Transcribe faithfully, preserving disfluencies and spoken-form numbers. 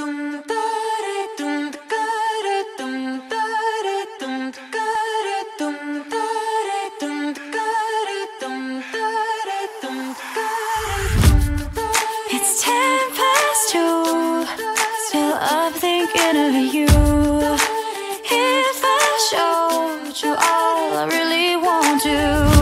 It's ten past two, still up thinking of you. If I showed you all I really want to